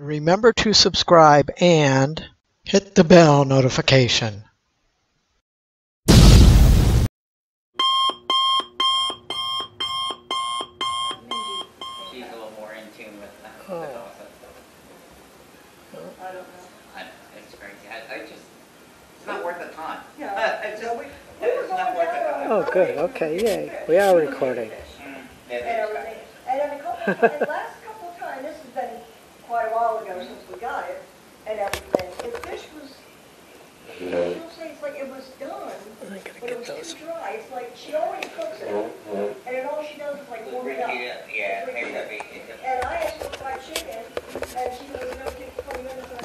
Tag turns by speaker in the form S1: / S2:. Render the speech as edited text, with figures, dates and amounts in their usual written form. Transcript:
S1: Remember to subscribe and hit the bell notification.
S2: She's a little more in tune with the
S1: Oh.
S2: also. I don't know. I know, it's crazy. It's not worth the time.
S3: Yeah.
S2: It's just,
S3: We were
S2: it's not
S3: going
S2: worth the
S3: down
S2: time.
S1: Oh, good. Okay, yay. We are recording.
S2: Yeah,
S3: and everything. And then the last couple of times, this has been quite a while ago since we got it and everything, the fish was, I don't say it's like it was done, but it was too dry. It's like she always cooks it, and then all she does is like warm it up.
S2: Yeah, maybe that'd be.
S3: And I asked for fried chicken, and she goes, no, take 20 minutes.